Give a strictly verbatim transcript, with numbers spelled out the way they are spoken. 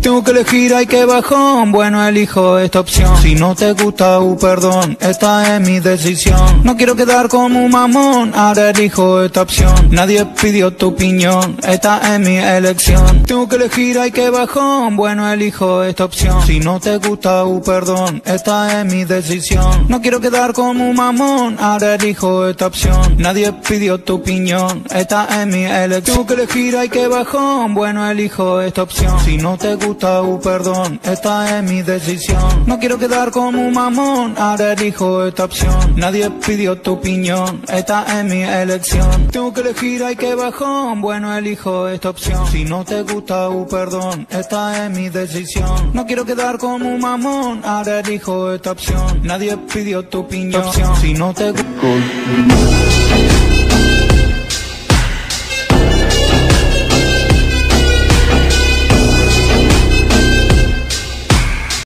Tengo que elegir, hay que bajón. Bueno, elijo esta opción. Si no te gusta, uh, perdón, esta es mi decisión. No quiero quedar como un mamón, ahora elijo esta opción. Nadie pidió tu opinión, esta es mi elección. Tengo que elegir, hay que bajón. Bueno, elijo esta opción. Si no te gusta, uh, perdón, esta es mi decisión. No quiero quedar como un mamón, ahora elijo esta opción. Nadie pidió tu opinión, esta es mi elección. Tengo que elegir, hay que bajón. Bueno, elijo esta opción. Si no te gusta, uh, perdón, esta es mi decisión. No quiero quedar como un mamón, ahora elijo esta opción. Nadie pidió tu opinión, esta es mi elección. Tengo que elegir, hay que bajón. Bueno, elijo esta opción. Si no te gusta, uh, perdón, esta es mi decisión. No quiero quedar como un mamón, ahora elijo esta opción. Nadie pidió tu opinión. Si no te gusta